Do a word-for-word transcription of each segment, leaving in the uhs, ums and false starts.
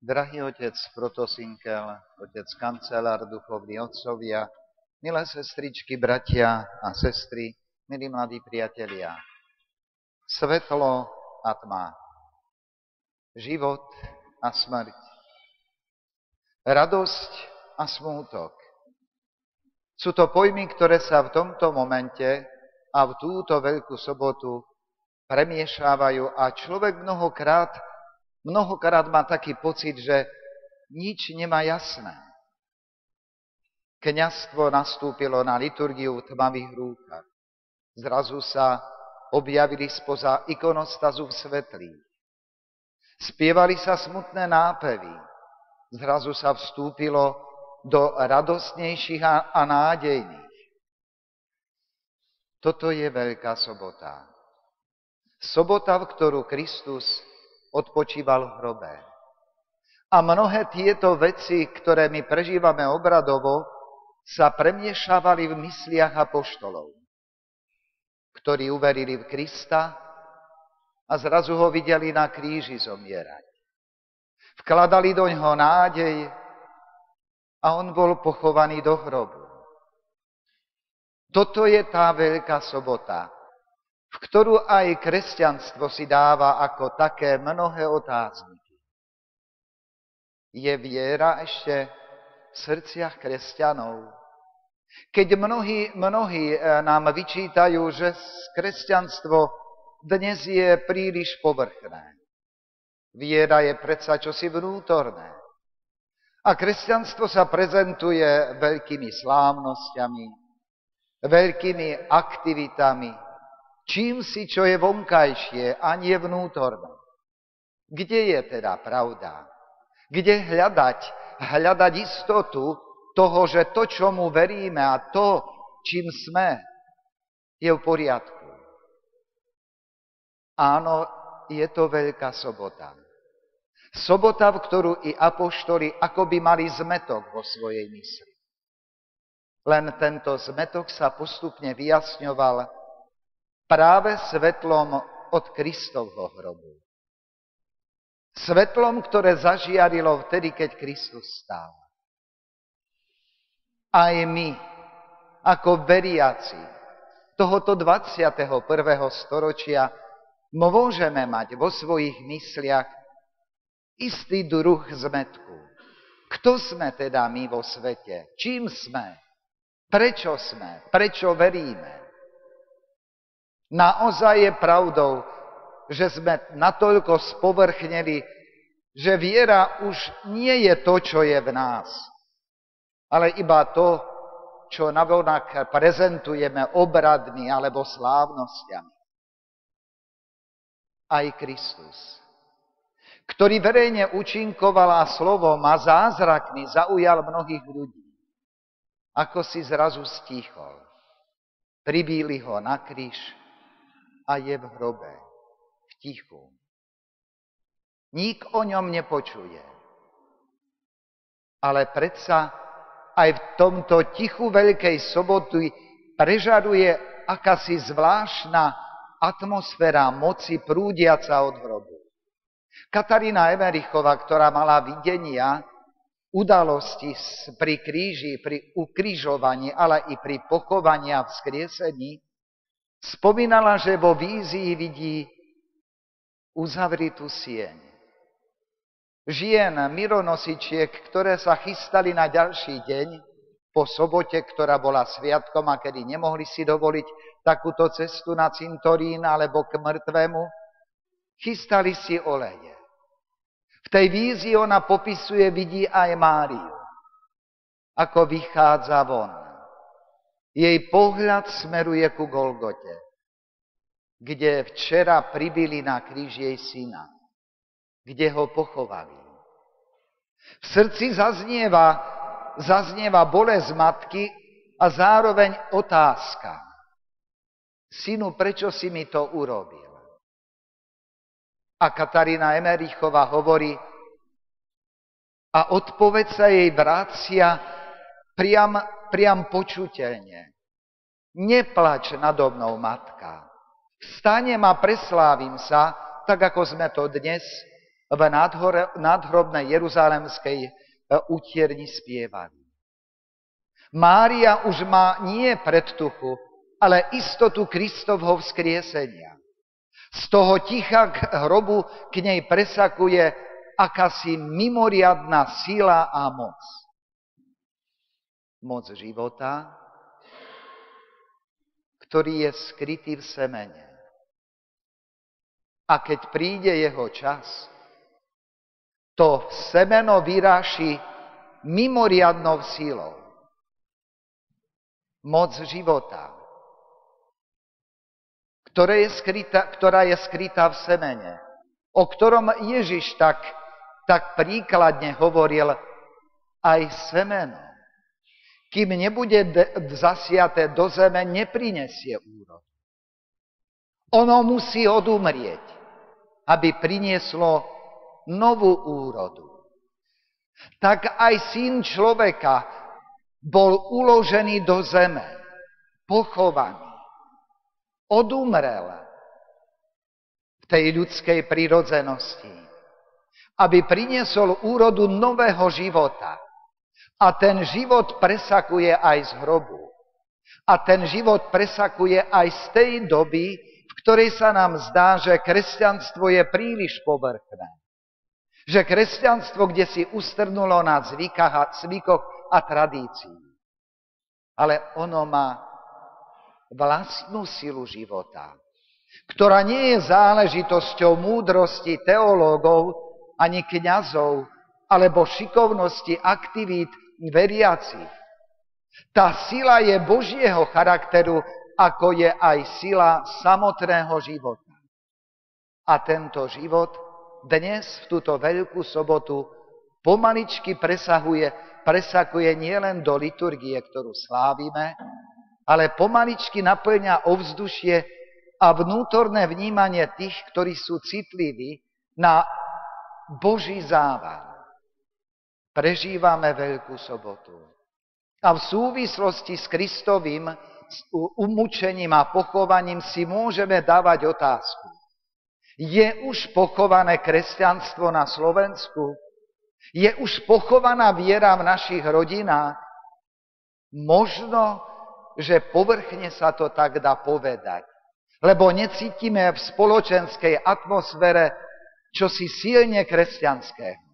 Drahý otec Protosinkel, otec kancelár, duchovní otcovia, milé sestričky, bratia a sestry, milí mladí priatelia. Svetlo a tma, život a smrť, radosť a smútok. Sú to pojmy, ktoré sa v tomto momente a v túto veľkú sobotu premiešávajú a človek mnohokrát, mnohokrát má taký pocit, že nič nemá jasné. Kňazstvo nastúpilo na liturgiu v tmavých rúkach. Zrazu sa objavili spoza ikonostazu v svetlých. Spievali sa smutné nápevy. Zrazu sa vstúpilo do radostnejších a, a nádejných. Toto je Veľká sobota. Sobota, v ktorú Kristus odpočíval v hrobe. A mnohé tieto veci, ktoré my prežívame obradovo, sa premiešavali v mysliach apoštolov, ktorí uverili v Krista a zrazu ho videli na kríži zomierať. Vkladali doňho nádej a on bol pochovaný do hrobu. Toto je tá Veľká sobota, v ktorú aj kresťanstvo si dáva ako také mnohé otázniky. Je viera ešte v srdciach kresťanov? Keď mnohí, mnohí nám vyčítajú, že kresťanstvo dnes je príliš povrchné. Viera je predsa čosi vnútorné. A kresťanstvo sa prezentuje veľkými slávnosťami, veľkými aktivitami, čím si, čo je vonkajšie a nie vnútorné. Kde je teda pravda? Kde hľadať? Hľadať istotu toho, že to, čomu veríme a to, čím sme, je v poriadku. Áno, je to Veľká sobota. Sobota, v ktorú i apoštoli akoby mali zmetok vo svojej mysli. Len tento zmetok sa postupne vyjasňoval práve svetlom od Kristovho hrobu. Svetlom, ktoré zažiarilo vtedy, keď Kristus stál. Aj my, ako veriaci tohoto dvadsiateho prvého storočia, môžeme mať vo svojich mysliach istý druh zmetku. Kto sme teda my vo svete? Čím sme? Prečo sme? Prečo veríme? Naozaj je pravdou, že sme natoľko spovrchneli, že viera už nie je to, čo je v nás, ale iba to, čo navonák prezentujeme obradmi alebo slávnostiami. Aj Kristus, ktorý verejne účinkoval a slovom a zázrakmi zaujal mnohých ľudí, ako si zrazu stíchol. Pribíli ho na kríž a je v hrobe, v tichu. Nik o ňom nepočuje. Ale predsa aj v tomto tichu Veľkej soboty prežaruje akási zvláštna atmosféra moci prúdiaca od hrobu. Katarína Emerichová, ktorá mala videnia, udalosti pri kríži, pri ukrižovaní, ale i pri pochovaní a vzkriesení, spomínala, že vo vízii vidí uzavritú sieň. Žien, mironosičiek, ktoré sa chystali na ďalší deň, po sobote, ktorá bola sviatkom a kedy nemohli si dovoliť takúto cestu na cintorín alebo k mŕtvemu, chystali si oleje. V tej vízii ona popisuje, vidí aj Máriu, ako vychádza von. Jej pohľad smeruje ku Golgote, kde včera pribili na kríž jej syna, kde ho pochovali. V srdci zaznieva, zaznieva bolesť matky a zároveň otázka. Synu, prečo si mi to urobil? A Katarína Emerichová hovorí, a odpoveď sa jej vracia priam, priam počuteľne. Neplač nado mnou, matka. Vstanem a preslávim sa, tak ako sme to dnes v nádhrobnej jeruzalemskej utierni spievali. Mária už má nie predtuchu, ale istotu Kristovho vzkriesenia. Z toho ticha k hrobu k nej presakuje akási mimoriadna sila a moc. Moc života, ktorý je skrytý v semene. A keď príde jeho čas, to semeno vyráši mimoriadnou sílou. Moc života, ktorá je skrytá, ktorá je skrytá v semene, o ktorom Ježiš tak, tak príkladne hovoril, aj semeno, kým nebude zasiaté do zeme, neprinesie úrod. Ono musí odumrieť, aby prinieslo novú úrodu. Tak aj Syn človeka bol uložený do zeme, pochovaný, odumrel v tej ľudskej prirodzenosti, aby priniesol úrodu nového života. A ten život presakuje aj z hrobu. A ten život presakuje aj z tej doby, v ktorej sa nám zdá, že kresťanstvo je príliš povrchné. Že kresťanstvo, kde si ustrnulo na zvykách a, zvykoch a tradícií. Ale ono má vlastnú silu života, ktorá nie je záležitosťou múdrosti teológov ani kňazov, alebo šikovnosti aktivít veriacich. Tá sila je Božieho charakteru, ako je aj sila samotného života. A tento život dnes, v túto veľkú sobotu, pomaličky presahuje, presakuje nielen do liturgie, ktorú slávime, ale pomaličky naplňa ovzdušie a vnútorné vnímanie tých, ktorí sú citliví na Boží závan. Prežívame Veľkú sobotu. A v súvislosti s Kristovým umúčením a pochovaním si môžeme dávať otázku. Je už pochované kresťanstvo na Slovensku? Je už pochovaná viera v našich rodinách? Možno, že povrchne sa to tak dá povedať. Lebo necítime v spoločenskej atmosfére čosi silne kresťanského.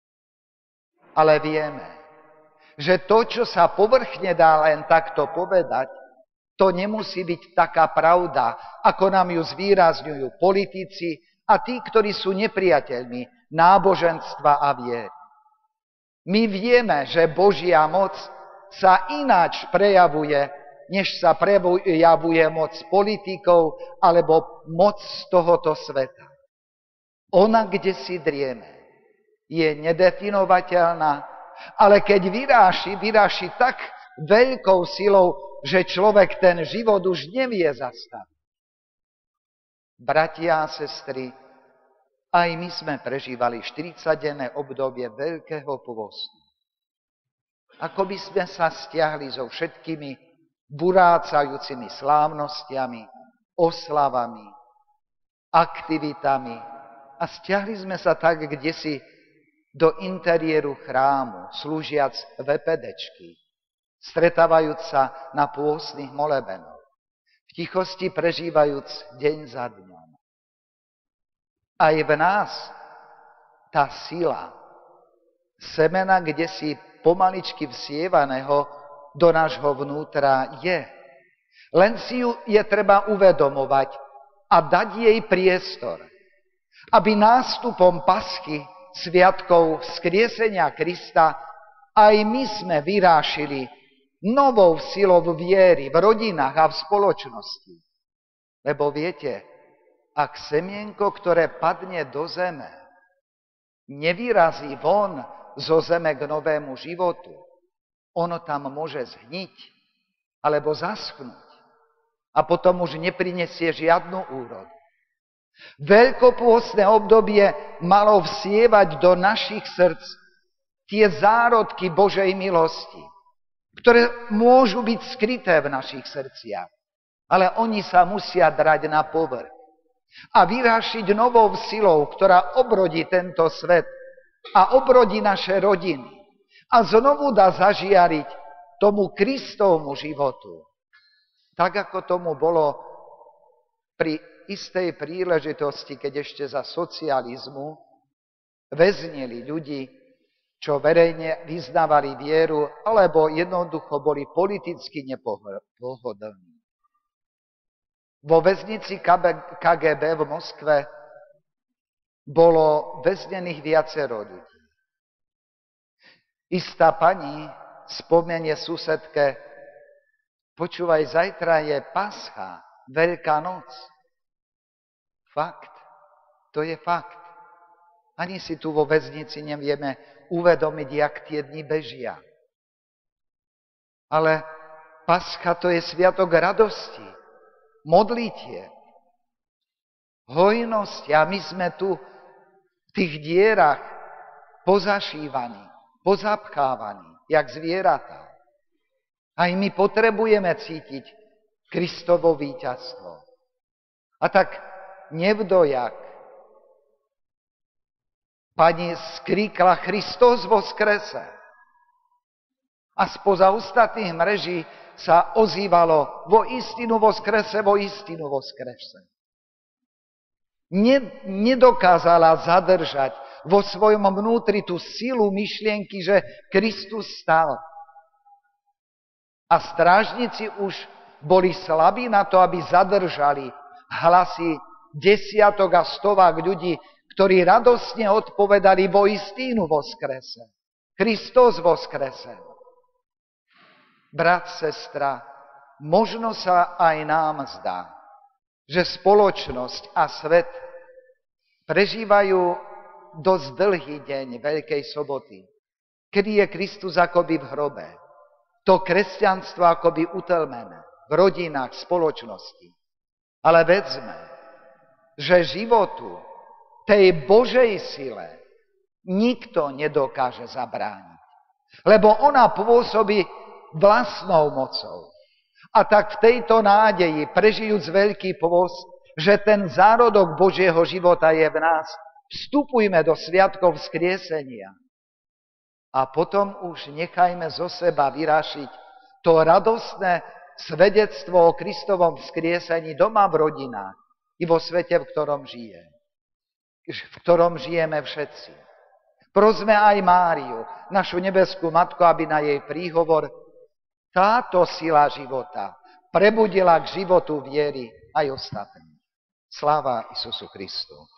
Ale vieme, že to, čo sa povrchne dá len takto povedať, to nemusí byť taká pravda, ako nám ju zvýrazňujú politici a tí, ktorí sú nepriateľmi náboženstva a viery. My vieme, že Božia moc sa ináč prejavuje, než sa prejavuje moc politikov alebo moc z tohoto sveta. Ona kdesi drieme. Je nedefinovateľná, ale keď vyráši, vyráši tak veľkou silou, že človek ten život už nevie zastaviť. Bratia a sestry, aj my sme prežívali štyridsaťdenné obdobie Veľkého pôstu. Ako by sme sa stiahli so všetkými burácajúcimi slávnostiami, oslavami, aktivitami a stiahli sme sa tak kdesi do interiéru chrámu, slúžiac vepedečky, stretávajúc sa na pôstnych molebenoch, v tichosti prežívajúc deň za dňom. Aj v nás tá sila semena, kdesi pomaličky vsievaného do nášho vnútra je. Len si ju je treba uvedomovať a dať jej priestor, aby nástupom paschy sviatkov vzkriesenia Krista aj my sme vyrášili novou silou viery v rodinách a v spoločnosti. Lebo viete, ak semienko, ktoré padne do zeme, nevyrazí von zo zeme k novému životu, ono tam môže zhniť alebo zaschnúť a potom už neprinesie žiadnu úrodu. Veľkopôstne obdobie malo vsievať do našich srdc tie zárodky Božej milosti, ktoré môžu byť skryté v našich srdciach, ale oni sa musia drať na povrch. a vyrášiť novou silou, ktorá obrodí tento svet a obrodí naše rodiny a znovu dá zažiariť tomu Kristovmu životu. Tak, ako tomu bolo pri istej príležitosti, keď ešte za socializmu väznili ľudí, čo verejne vyznávali vieru, alebo jednoducho boli politicky nepohodlní. Vo väznici ká gé bé v Moskve bolo väznených viacero ľudí. Istá pani spomenie susedke: počúvaj, zajtra je Pascha, Veľká noc. Fakt, to je fakt. Ani si tu vo väznici nevieme uvedomiť, jak tie dni bežia. Ale Pascha to je sviatok radosti, modlitieb, hojnosti a my sme tu v tých dierach pozašívaní, pozapchávaní, jak zvieratá. Aj my potrebujeme cítiť Kristovo víťazstvo. A tak nevdojak pani skríkla: Kristus voskrese. A spoza ostatných mreží sa ozývalo: vo istinu voskrese, vo istinu voskrese. Nedokázala zadržať vo svojom vnútri tú silu myšlienky, že Kristus stal. A strážnici už boli slabí na to, aby zadržali hlasy desiatok a stovák ľudí, ktorí radosne odpovedali: vo istínu voskrese. Kristus voskrese. Brat, sestra, možno sa aj nám zdá, že spoločnosť a svet prežívajú dosť dlhý deň Veľkej soboty, kedy je Kristus akoby v hrobe. To kresťanstvo akoby utlmené v rodinách, v spoločnosti. Ale vedzme, že životu, tej Božej sile, nikto nedokáže zabrániť. Lebo ona pôsobí vlastnou mocou. A tak v tejto nádeji, prežijúc Veľký pôst, že ten zárodok Božieho života je v nás, vstupujme do sviatkov vzkriesenia. A potom už nechajme zo seba vyrášiť to radostné svedectvo o Kristovom vzkriesení doma v rodinách i vo svete, v ktorom žije. V ktorom žijeme všetci. Prosme aj Máriu, našu nebeskú matku, aby na jej príhovor táto sila života prebudila k životu viery aj ostatní. Sláva Isusu Kristu.